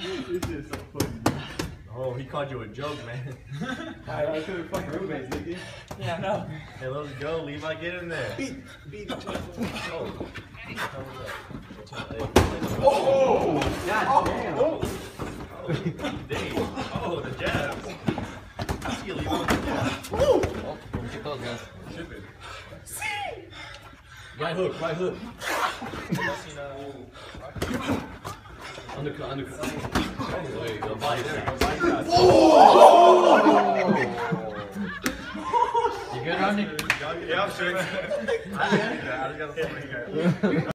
This is so funny. Oh, he called you a joke, man. I could have fucking roommates, nigga. Yeah, I know. Hey, let's go. Levi, get in there. Beat the Oh. Oh! God damn. Oh. Dang. Oh, the jabs. I see you, Levi. Oh, get those guys. Shipping. Right hook, right hook. Undercut, undercut. There you go. Body there. Oh! You good, Rodney? Yeah, I'm straight. I just got a